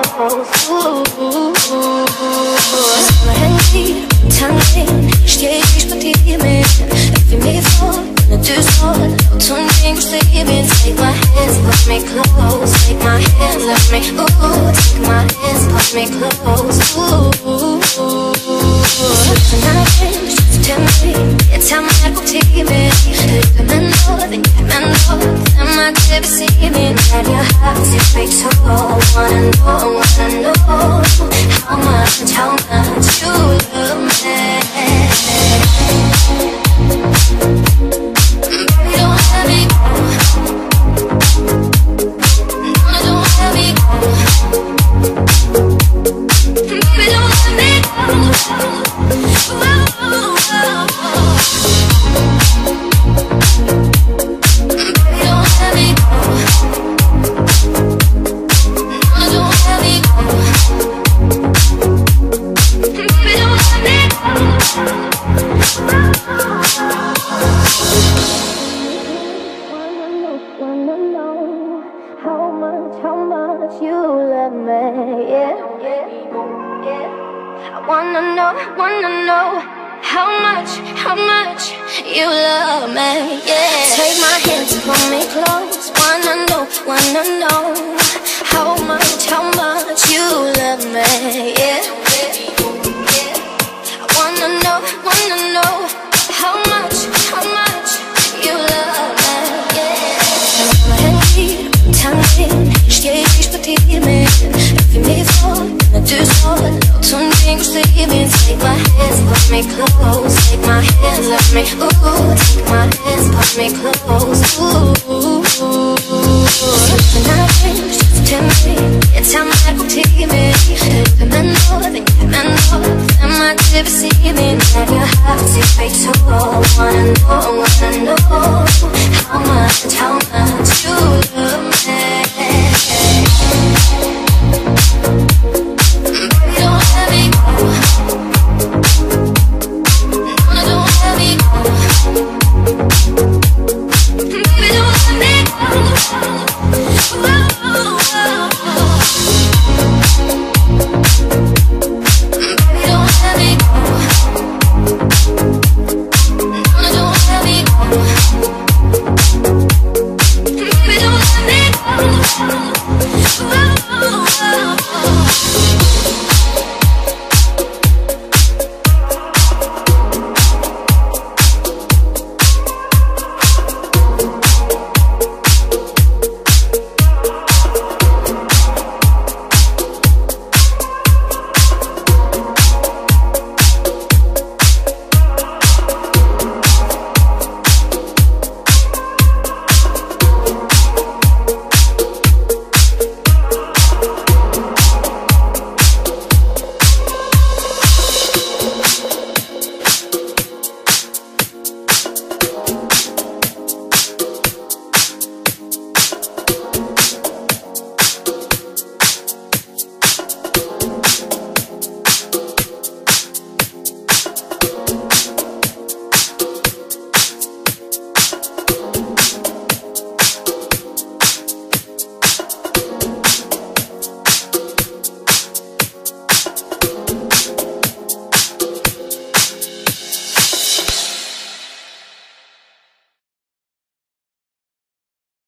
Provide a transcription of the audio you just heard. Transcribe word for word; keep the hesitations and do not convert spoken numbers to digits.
close. Ooh, Handy, tanken, stehe ich bei dir mit. Ich will mir vor, wenn du so tun denkst du mir. Take my hands, push me close. Take my hands, love me. Ooh, take my hands, push me close. Ooh, tonight, tell me, it's time I go take you with. Come and know, come and know, I'm not to be seeing me. At your house, you fake so low. Wanna know, wanna know how much, how much you love me. Baby, don't let me go. No, don't let me go. Baby, don't let me go. Whoa, whoa, whoa. Baby, don't let me go. No, don't let me go. Baby, don't let me go. Wanna know how much, how much you love me, yeah, yeah, yeah. I wanna know, wanna know how much, how much you love me, yeah. Take my hands and pull me close. Wanna know, wanna know how much, how much you love me, yeah. I wanna know, wanna know how much, how much you love me, yeah. Handy, tanken, stehe ich bei dir mit. Ich will mir vor, wenn du so tun denkst du mir. Take my hands, push me close. Take my hands, love me. Ooh, take my hands, push me close. Ooh, tonight, tell me, it's time I go take you with. Come and know, come and know, I'm not to be seeing me. At your house, you fake so low. Wanna know,